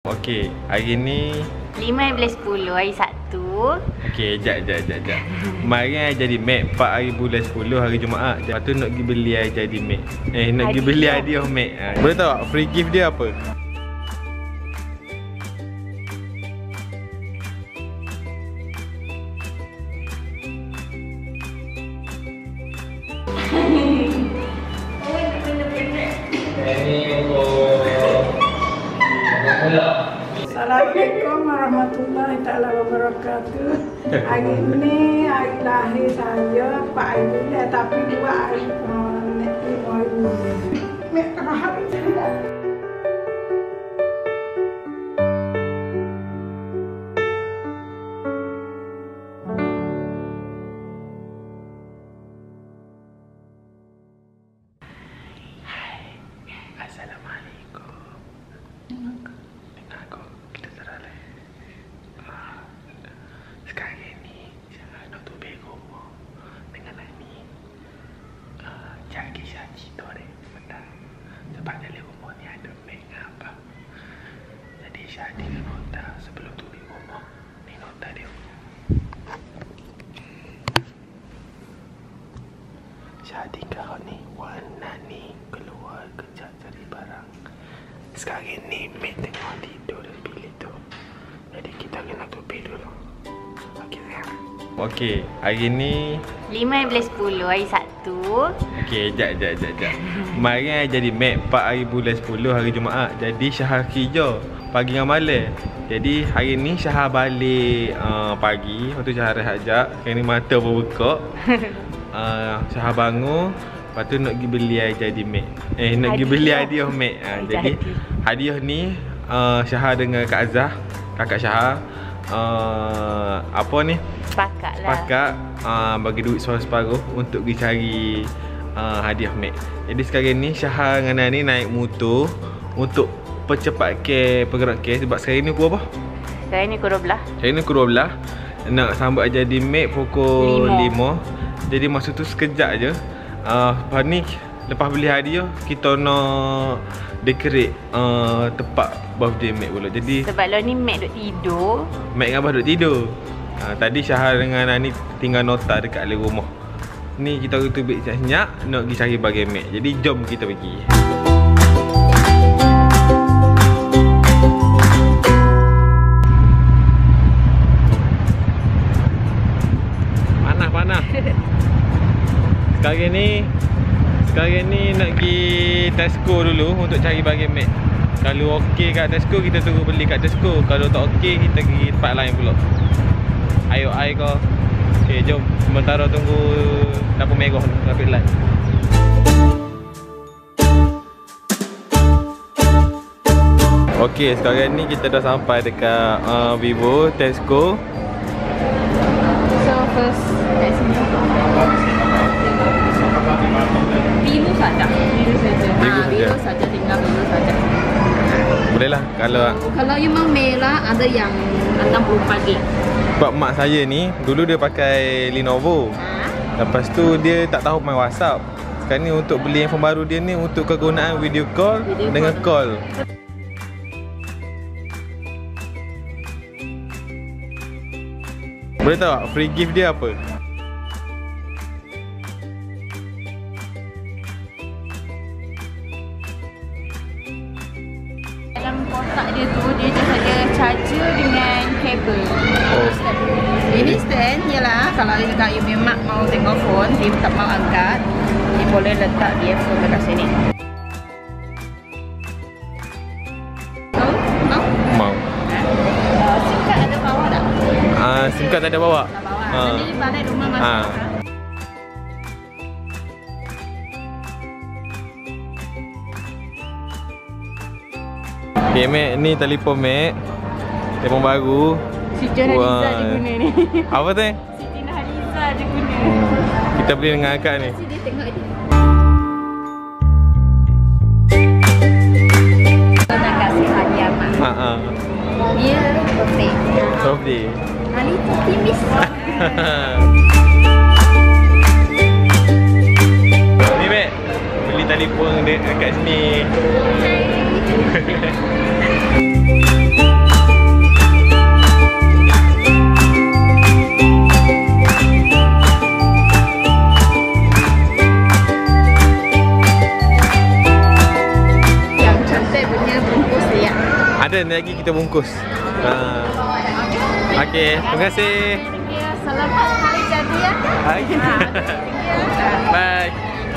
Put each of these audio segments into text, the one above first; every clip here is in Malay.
Okey, hari ni 5/10 hari Sabtu. okey, jap. Kemarin jadi Mac 4 hari bulan 10 hari Jumaat. Lepas tu nak pergi beli air jadi Mac. Nak pergi beli hadiah Mac. Boleh tahu tak free gift dia apa? Assalamualaikum warahmatullahi taala wabarakatuh. Hari ini hari lahir saya 4 hari bulan tapi 2 hari nek 5 hari bulan. Mek rahat tidak. Assalamualaikum. Sekarang ni saya nak tutup rumah dengan Ani. Cari Syah cerita dia bentar. Sebab dalam rumah ni ada Mac apa. Jadi Syah dengan nota sebelum tutup rumah. Ni nota dia. Syah tinggal ni warna ni keluar kejap cari barang. Sekarang ni Mac tengah tidur dalam bilik tu. Jadi kita kena tutup dulu. Okey, hari ni 5/10 hari Sabtu. okey, jap. Kemarin jadi Mac 4 hari bulan 10 hari Jumaat. Jadi Syah kerja pagi dengan malam. Jadi hari ni Syah balik pagi. Lepas tu Syah rehat jap. Sekarang ni mata berbuka. Syah bangun. Lepas tu nak pergi beli air jadi Mac. Nak pergi beli hadiah Mac. Jadi hadiah ni Syah dengan Kak Azah, kakak Syah. Apa ni? Sepakat bagi duit separuh untuk pergi cari hadiah Mac. Jadi sekarang ni Syah dengan Nani naik motor untuk percepat pergerak sebab sekarang ni pukul apa? Sekarang ni pukul 12. Sekarang ni pukul 12. Nak sambut jadi Mac pukul 5. Jadi masa tu sekejap je. Lepas ni lepas beli hadiah kita nak decorate tempat birthday Mac pula. Jadi sebab lah ni Mac duk tidur. Mac dengan Abah duk tidur. Tadi Syah dengan Nani tinggal nota dekat dalam rumah. Ni kita tubik senyap nak pergi cari bagai Mac. Jadi jom kita pergi. Panas. Sekarang ni nak pergi Tesco dulu untuk cari bagai Mac. Kalau okey kat Tesco kita tunggu beli kat Tesco. Kalau tak okey kita pergi tempat lain pula. Ayo kau. Okey, jom. Sementara tunggu lampu merah traffic light. Okey, sekarang ni kita dah sampai dekat Vivo Tesco. So first kat sini biru saja. Biru saja tinggal biru saja. Boleh lah kalau memang merah ada yang 64 gig. Sebab mak saya ni dulu dia pakai Lenovo. Lepas tu dia tak tahu main WhatsApp. Sekarang ni untuk beli handphone baru dia ni untuk kegunaan video call dengan call. Boleh tahu tak free gift dia apa? Dalam kotak dia tu dia just ada charger dengan kabel. Ini stand ialah kalau dekat you memang mau tengok phone, dia tak mau angkat, dia boleh letak dia phone dekat sini. Mau. SIM card ada bawa tak? SIM card tak ada bawa. Jadi balik rumah masuk. Okay, Mac ni telefon Mac. Telefon baru. Siti Nurhaliza je guna ni. Apa tu? Siti Nurhaliza je guna. Kita beli dengan akak ni. Dia tengok dia. Kita nak kasih hadiah mak. Dia birthday. Kali tu optimis. Ni Mac, beli telefon dekat sini. Hai. Ada lagi kita bungkus. Okey, terima kasih. Selamat hari jadi ya. Bye.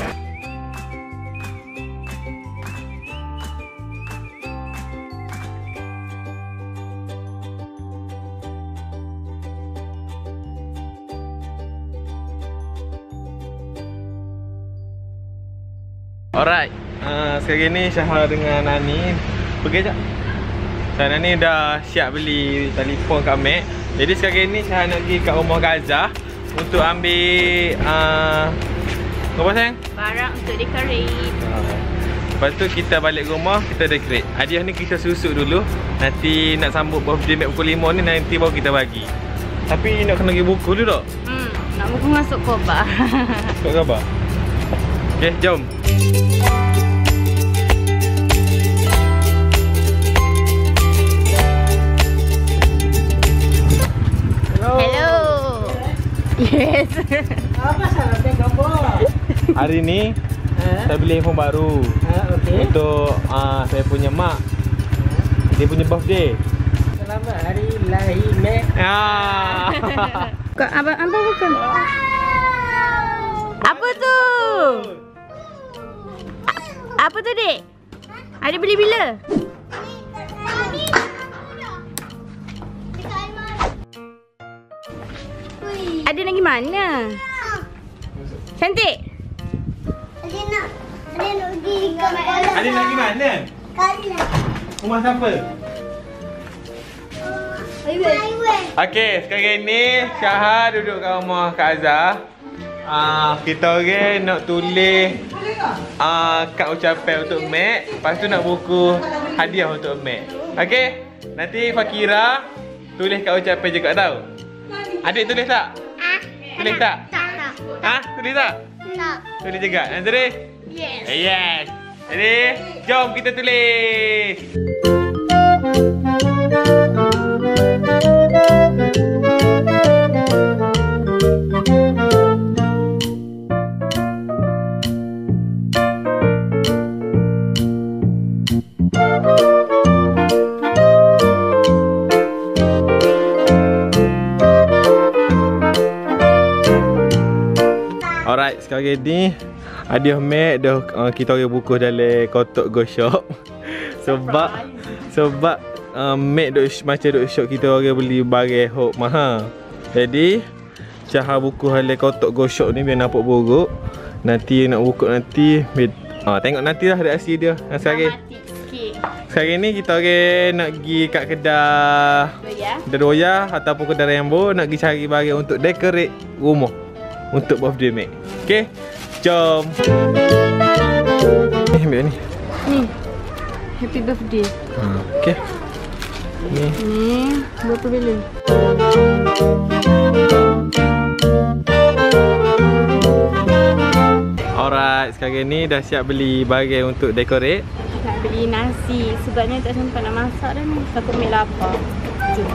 Alright, sekarang ni Syahal dengan Nani pergi sekejap. Syahal ni dah siap beli telefon kat Mac. Jadi sekarang ni Syahal nak pergi kat rumah Kak Azhar untuk ambil apa sayang? Barang untuk decorate. Lepas tu kita balik rumah, kita decorate. Hadiah ni kita susuk dulu. Nanti nak sambut birthday Mac pukul 5 ni, nanti baru kita bagi. Tapi nak kena pergi buku dulu tak? Nak buku masuk khabar. Masuk khabar? Okay, jom. Hello. Yes. Apa salah tengok bos? Hari ni saya beli handphone baru. Okey. Untuk saya punya mak. Dia punya birthday. Selamat hari lahir Mac. Kak abang bukan. Apa tu? Apa tu, Dek? Ada beli bila? Ada lagi mana? Cantik. Ada nak pergi ke mana? Ada lagi mana? Kali. Rumah siapa? Highway. Okey, sekarang ni Syahal duduk kat rumah Kak Azhar. Kita orang nak tulis kad ucapan untuk Mac. Lepas tu nak buku hadiah untuk Mac. Okey? Nanti Fakira tulis kad ucapan juga tau. Adik tulis tak? Tulis tak? Tak. Tulis tak? Tak. Tulis juga. Nazri? Yes. Yes. Jadi, jom kita tulis. Alright, sekarang ni hadiah Mac dah kita orang buku dalam kotak Go Shop. Sebab Mac duk macam duk shop kita orang beli barang hok mahal. Jadi Syahal buku dalam kotak Go Shop ni biar nampak buruk. Nanti nak buku nanti tengok nantilah reaksi dia. Sekarang ni kita orang nak pergi kat kedai Doya ataupun kedai Rainbow nak pergi cari barang untuk decorate rumah untuk birthday Mac. Okay, jom. Ni ambil ni. Ni. Happy birthday. Okay. Ni. Berapa bila? Alright, sekarang ni dah siap beli barang untuk decorate. Nak beli nasi. Sebabnya tak sempat nak masak dah ni. Takut Mac lapar. Jom.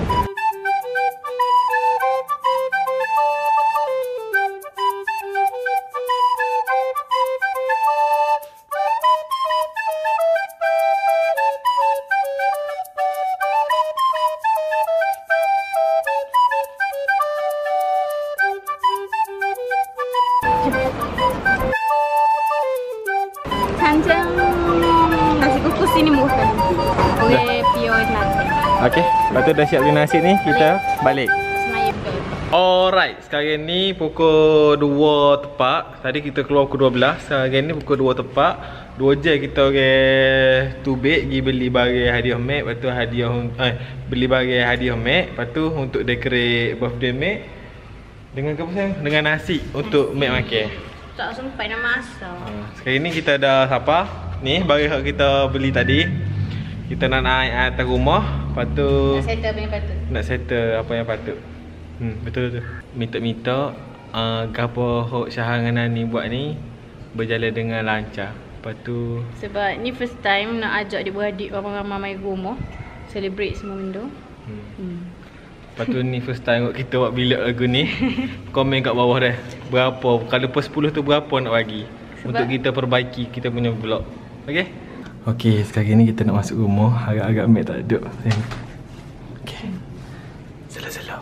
Canjang nasi kukus ini bukan. Boleh pure nasi. Okay, lepas tu dah siap beli nasi ni, kita balik. Semaya betul. Alright, sekarang ni pukul 2 tepat. Tadi kita keluar pukul 12. Sekarang ni pukul 2 tepat. 2 jam kita orang tubik pergi beli barang hadiah Mac. Lepas tu beli barang hadiah Mac. Lepas tu untuk decorate birthday Mac. Dengan apa sayang? Dengan nasi untuk Mac makan. Tak sempat nak masak. Sekarang ni kita dah sapa. Ni barang yang kita beli tadi. Kita nak naik atas rumah. Lepas tu Nak settle apa yang patut. nak settle apa yang patut. Betul. Minta-minta gapo hok Syahal dengan Nani buat ni berjalan dengan lancar. Lepas tu Sebab ni first time nak ajak dia beradik ramai-ramai rumah. Celebrate semua benda. lepas tu ni first time kita buat bilik lagu ni. Komen kat bawah dah. Berapa? Kalau per 10 tu berapa nak bagi? Sebab untuk kita perbaiki kita punya vlog. Okey? Okey, sekarang ni kita nak masuk rumah. Agak-agak Mek tak duduk. Okey. Slow-slow.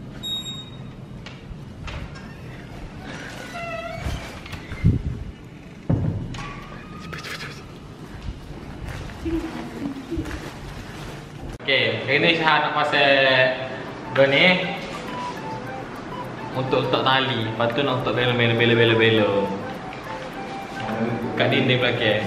Okey, hari ni Syah nak pasal ni untuk letak tali. Lepas tu nak letak bela-bela. Kat dinding belakang.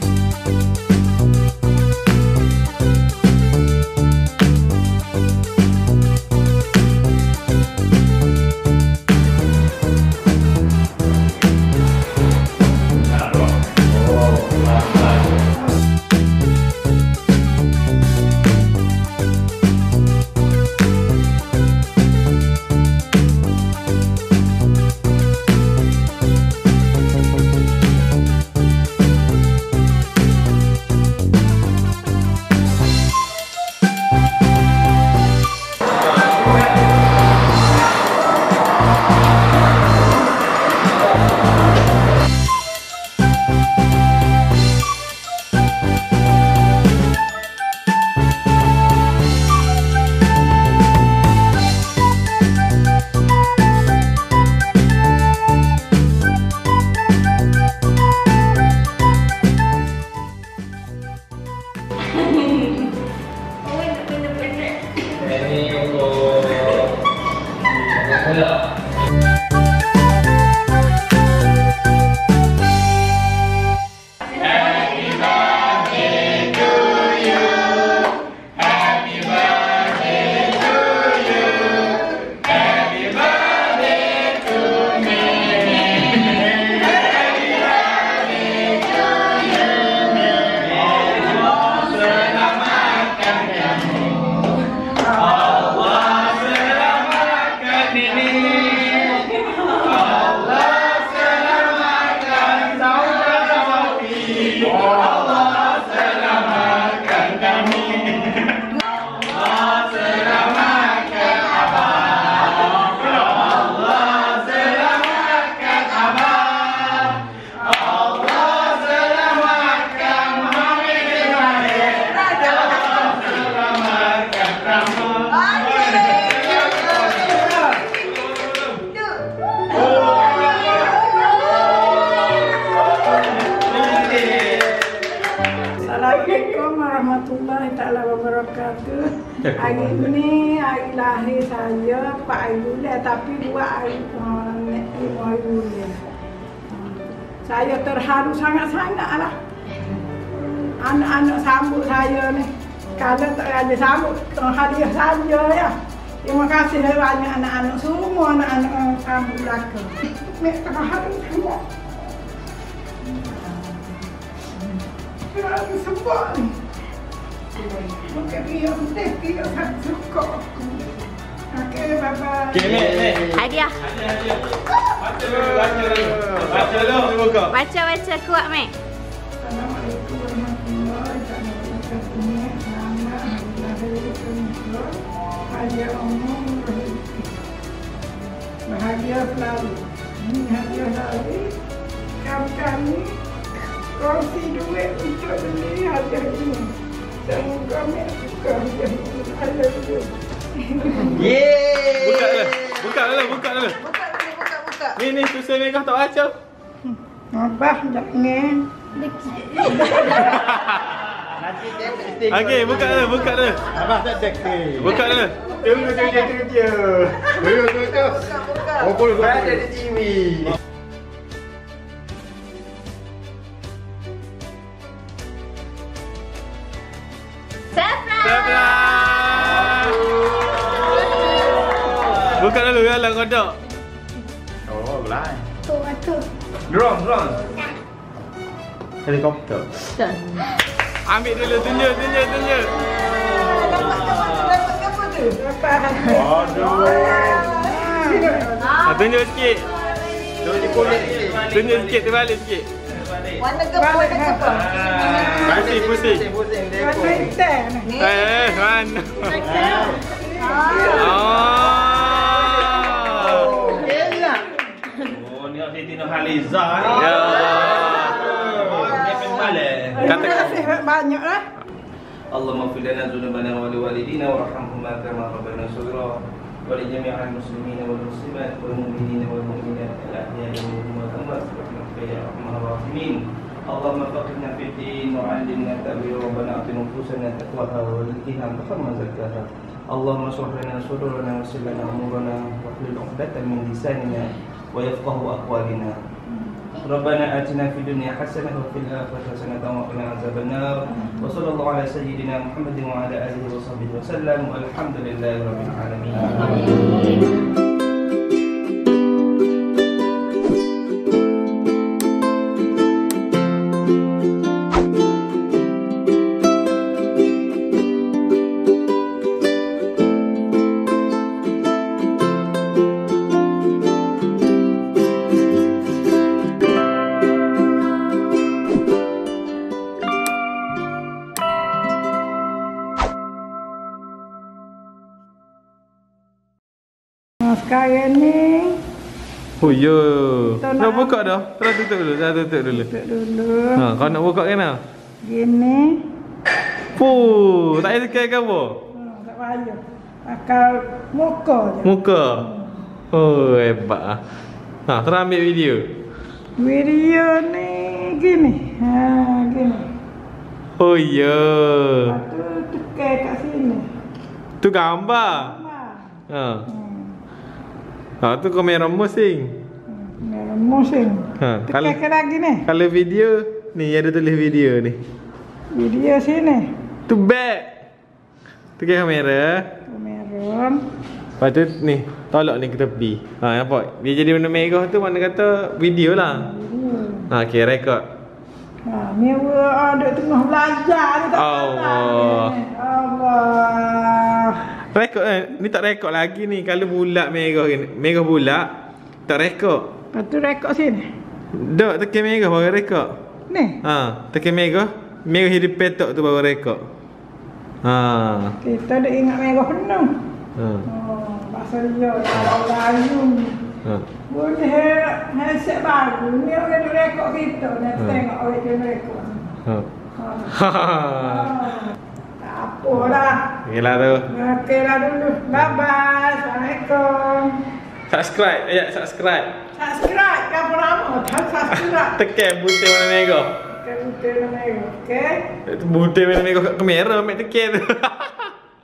Assalamualaikum warahmatullahi taala wabarakatuh. Hari ni hari lahir saya 4 hari bulan tapi 2 hari 5 hari bulan. Saya terharu sangat-sangat lah. Anak-anak sambut saya ni. Kalau tak ada sambut, hadiah saja ya. Terima kasih banyak anak-anak semua anak-anak sambut belakang. Mek terharu sangat. Terlalu sebab ni. Mungkin dia tak suka aku. Okey, bye-bye. Okey, Mek. Hadiah. Baca dulu. Baca kuat, Mek. Assalamualaikum warahmatullahi wabarakatuh. Selamat hadiah umum. Bahagia selalu. Ini hadiah lagi. Kami kongsi duit untuk beli hadiah ini. Semoga Mek suka hadiah ini. I love you. Yeay. Buka dulu. Buka. Ni susah Mek kau tak baca. Abah jangan. Okey, buka dulu. Abah tak cek ni. Buka dulu. Tunggu dia. Buka. Pukul ada di TV. Buka dulu ya lah kodok. Oh, belai. Tu. Drone. Helikopter. Ambil dulu, tunjuk. Aduh. Tunjuk sikit. Tunjuk sikit, terbalik sikit. Warna apa? Pusing. Warna hitam. Mana? Oh, ni Tino Haliza. Ya. Terima kasih banyak lah. اللهم اغفر لنا ذنوبنا ولوالدينا وارحمهما كما ربنا صغيرا ولجميع المسلمين والمسلمات والمؤمنين والمؤمنات الاحياء منهم والاموات برحمتك يا ارحم الراحمين. اللهم فقهنا في الدين وعلمنا التأويل ربنا اعط نفوسنا تقواها وزكها انت خير من زكاها. اللهم اشرح لنا صدورنا ويسر لنا امورنا واحلل عقدة من لساننا ويفقه اقوالنا. ربنا آتنا في الدنيا حسنة وفي الآخرة حسنة وقنا عذاب النار. وصلى الله على سيدنا محمد وعلى آله وصحبه وسلم والحمد لله رب العالمين. Sekarang ni Oh ya. Kita Nak nak buka dah. Terus tutup dulu. tutup dulu. Ha, kau nak buka kan nak? Gini. Puh, tak payah tekan ke apa? Tak payah. Akal muka je. Muka. Oh, hebat ah. Ha, terus ambil video. Video ni gini. Ha, gini. Oh ya. Lepas tu tekan kat sini. Tu gambar. Ha. Ha, tu kamera musing. Merah musing. Ha, Tekan lagi ni. Kalau video ni ada tulis video ni. Video sini. Tu back. Tekan kamera. Kamera. Lepas tu ni, tolak ni ke tepi. Ha, nampak? Dia jadi warna merah tu mana kata video lah. Ha, okay, rekod. Ha, ni ada tengah belajar ni tak Allah. Allah. Rekod ni tak rekod lagi ni. Kalau bulat merah ni, merah bulat tak rekod. Lepas tu rekod sini. Dok tekan merah baru rekod. Ni. Ha, tekan merah, merah jadi petok tu baru rekod. Ha. Kita dah ingat merah penuh. Ha. Oh, bahasa dia orang layu. Ha. Boleh handset baru. Ni orang duk rekod kita. Nak tengok orang dia rekod. Ha. Ha. Tak apa dah. Okeylah tu. Okeylah dulu. Bye-bye. Assalamualaikum. Subscribe, subscribe. Subscribe ke apa nama? Tak subscribe. Tekan butang warna merah. Okey, betul nama. Okey. Butang warna merah kat kamera, mek tekan tu.